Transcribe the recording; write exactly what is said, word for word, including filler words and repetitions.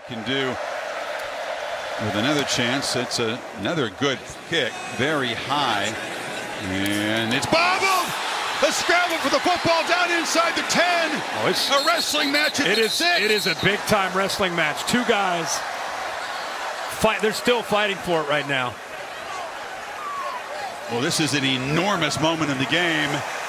can do with another chance. It's a, another good kick, very high, and it's bobbled. A scramble for the football down inside the ten. Oh, it's a wrestling match. At it is. six. It is a big time wrestling match. Two guys fight. They're still fighting for it right now. Well, this is an enormous moment in the game.